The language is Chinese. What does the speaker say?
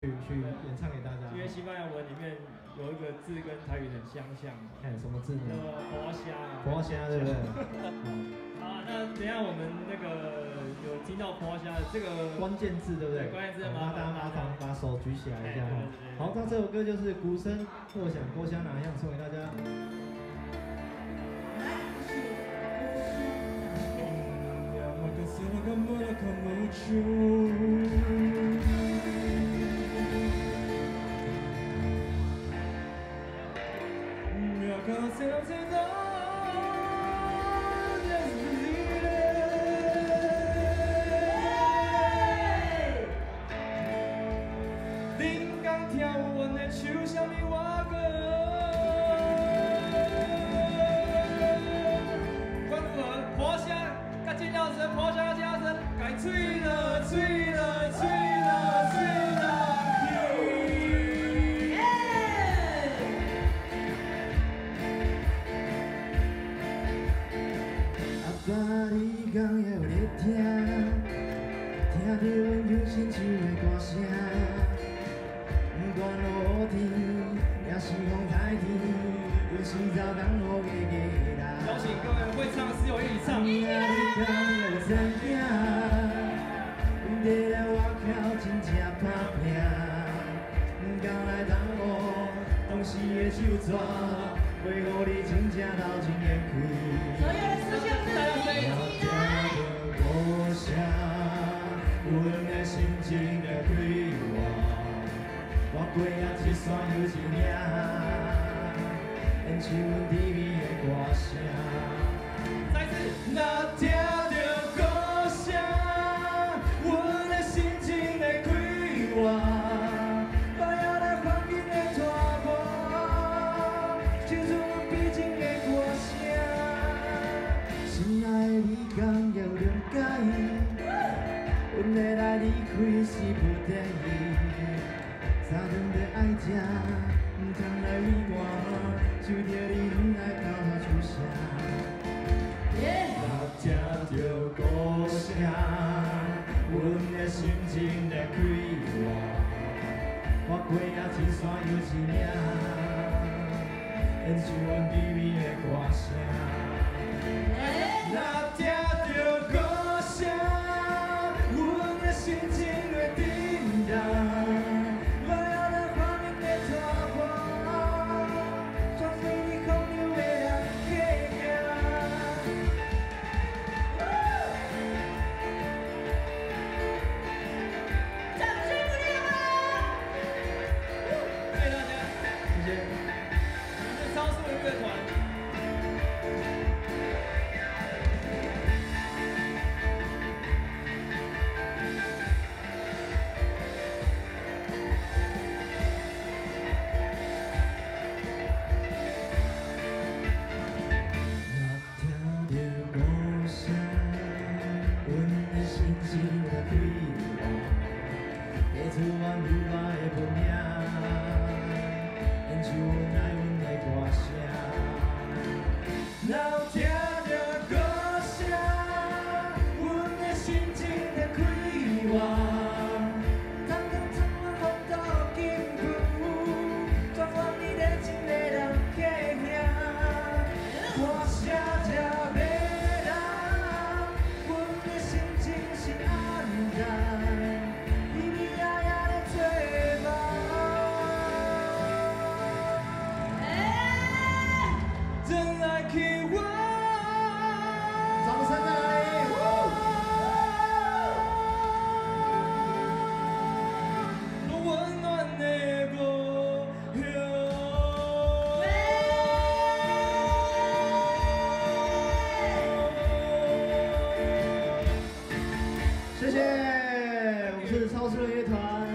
去演唱给大家。 因为西班牙文里面有一个字跟台语很相像， 哎，什么字呢？ 活虾。 活虾，对不对？ 好，那等一下我们那个有听到活虾的这个关键字，对不对？ 关键字， 大家麻烦把手举起来一下哈。好，那这首歌就是《鼓声若响，郭虾哪样》送给大家。 醉了，醉了，醉了，醉了， 阿爸，你敢会有在听？听到阮忧心唱的歌声，不管落雨天，也是风台天，有时早当雨个个人。 邀请各位会唱室友一起唱。 你敢会知影？ 在咱外口真正打拼，敢来同我当时的手纸，为何你真正流情延开？所有的思想都听到歌声，阮的心情在开我，我过啊一线又一领，演唱阮甜蜜的歌声。 再一次， 若听到歌声。 我要来环境的拖我，唱出阮悲情的歌声。心爱的你敢要了解？阮的来离开是不得已，早顿要爱食，唔通来为我，就着你不爱到我出声。若听到歌声。 阮的心情在开我过啊一线又一领，演唱阮甜蜜的歌声。若听到歌声，阮的心情会震动。我要来画面的拖我，装作你空留的人客行。 超速的乐团。 若听到歌声，阮的心情在开我，写出阮如我的本命，演唱阮爱阮的歌声。若听到歌声，阮的心情在开我。 谢谢，我们是超市乐团。